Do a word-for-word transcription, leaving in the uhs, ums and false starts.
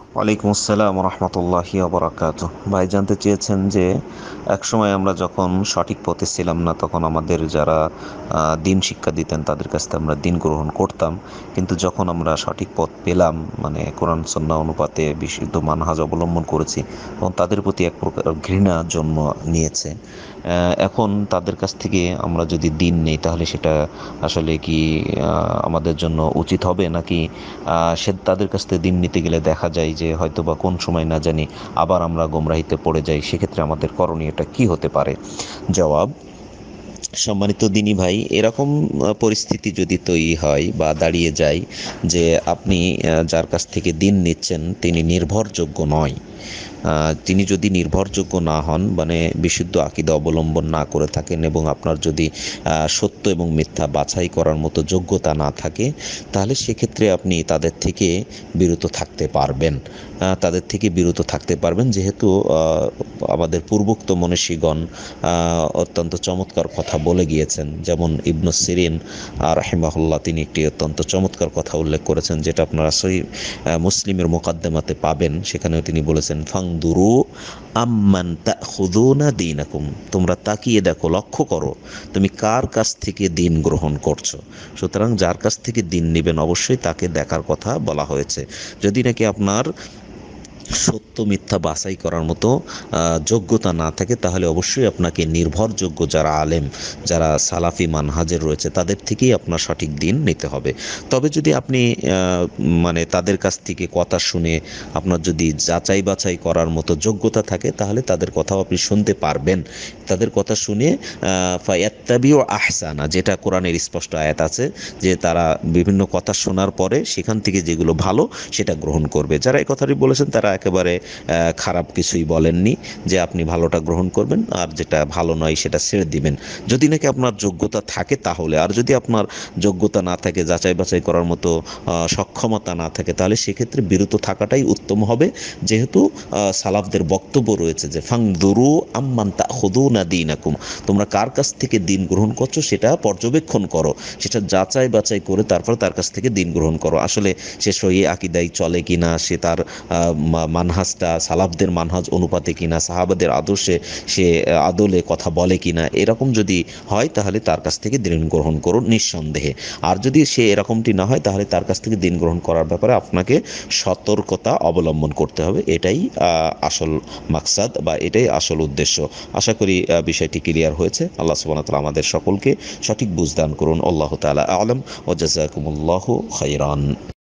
ওয়ালাইকুম আসসালাম রহমতুল্লাহি ওবরাকাত। ভাই জানতে চেয়েছেন যে একসময় আমরা যখন সঠিক পথে ছিলাম না, তখন আমাদের যারা আহ, দিন শিক্ষা দিতেন তাদের কাছ থেকে আমরা দিন গ্রহণ করতাম। কিন্তু যখন আমরা সঠিক পথ পেলাম, মানে কোরআন সুন্নাহ অনুপাতে বিশুদ্ধ মানহাজ অবলম্বন করেছি, তখন তাদের প্রতি এক প্রকার ঘৃণা জন্ম নিয়েছে। আহ, এখন তাদের কাছ থেকে আমরা যদি দিন নেই, তাহলে সেটা আসলে কি আহ, আমাদের জন্য উচিত হবে নাকি? আহ, সে তাদের কাছ থেকে দিন নিতে গেলে দেখা যায় যে হয়তো বা কোন সময় না জানি আবার আমরা গোমরাহিতে পড়ে যাই। সেক্ষেত্রে আমাদের করণীয়টা কি হতে পারে? জবাব: সম্মানিত দিনী ভাই, এরকম আহ, পরিস্থিতি যদি তৈরি হয় বা দাঁড়িয়ে যায় যে আপনি আহ, যার কাছ থেকে দিন নিচ্ছেন তিনি নির্ভরযোগ্য নয়, আহ, তিনি যদি নির্ভরযোগ্য না হন, মানে বিশুদ্ধ আকীদা অবলম্বন না করে থাকেন, এবং আপনার যদি আহ, সত্য এবং মিথ্যা বাছাই করার মতো যোগ্যতা না থাকে, তাহলে সেক্ষেত্রে আপনি তাদের থেকে বিরত থাকতে পারবেন। আহ, তাদের থেকে বিরত থাকতে পারবেন যেহেতু আহ, আমাদের পূর্বোক্ত মনীষীগণ আহ, অত্যন্ত চমৎকার কথা বলে গিয়েছেন। যেমন ইবনু সিরিন আর রাহিমাহুল্লাহ, তিনি একটি অত্যন্ত চমৎকার কথা উল্লেখ করেছেন, যেটা আপনারা সহিহ মুসলিমের মুকাদ্দমাতে পাবেন। সেখানেও তিনি বলেছেন, ফাংদুরু আম্মান তাখুযুনা দীনাকুম, তোমরা তাকিয়ে দেখো, লক্ষ্য করো তুমি কার কাছ থেকে দিন গ্রহণ করছো। সুতরাং যার কাছ থেকে দিন নেবেন অবশ্যই তাকে দেখার কথা বলা হয়েছে। যদি নাকি আপনার সত্য মিথ্যা বাছাই করার মতো আহ, যোগ্যতা না থাকে, তাহলে অবশ্যই আপনাকে নির্ভরযোগ্য যারা আলেম, যারা সালাফি মানহাজের রয়েছে, তাদের থেকেই আপনার সঠিক দিন নিতে হবে। তবে যদি আপনি আহ, মানে তাদের কাছ থেকে কথা শুনে আপনার যদি যাচাই বাছাই করার মতো যোগ্যতা থাকে, তাহলে তাদের কথাও আপনি শুনতে পারবেন। তাদের কথা শুনে ফায়াত্তাবিউ আহসানা, যেটা কোরআনের স্পষ্ট আয়াত আছে, যে তারা বিভিন্ন কথা শোনার পরে সেখান থেকে যেগুলো ভালো সেটা গ্রহণ করবে। যারা এই কথাটি বলেছেন তারা একেবারে আহ, খারাপ কিছুই বলেননি, যে আপনি ভালোটা গ্রহণ করবেন আর যেটা ভালো নয় সেটা ছেড়ে দিবেন, যদি নাকি আপনার যোগ্যতা থাকে তাহলে। আর যদি আপনার যোগ্যতা না থাকে, যাচাই বাছাই করার মতো আহ, সক্ষমতা না থাকে, তাহলে সেক্ষেত্রে বিরত থাকাটাই উত্তম হবে। যেহেতু আহ, সালাফদের বক্তব্য রয়েছে যে ফাংদুরু আম্মান তাখুযুনা দীনাকুম, তোমরা কার কাছ থেকে দিন গ্রহণ করছো সেটা পর্যবেক্ষণ করো, সেটা যাচাই বাছাই করে তারপর তার কাছ থেকে দিন গ্রহণ করো। আসলে সে সহি আকিদাই চলে কিনা, সে তার আহ, মা- মানহাজটা সালাফদের মানহাজ অনুপাতে কিনা, সাহাবাদের আদর্শে সে আহ, আদলে কথা বলে কিনা, এরকম যদি হয় তাহলে তার কাছ থেকে দিন গ্রহণ করুন নিঃসন্দেহে। আর যদি সে এরকমটি না হয়, তাহলে তার কাছ থেকে দিন গ্রহণ করার ব্যাপারে আপনাকে সতর্কতা অবলম্বন করতে হবে। এটাই আহ, আসল মাকসাদ বা এটাই আসল উদ্দেশ্য। আশা করি আহ, বিষয়টি ক্লিয়ার হয়েছে। আল্লাহ সুবহানাহু ওয়া তাআলা আমাদের সকলকে সঠিক বুঝ দান করুন। আল্লাহ তাআলা আ'লাম ওয়া জাযাকুমুল্লাহু খাইরান।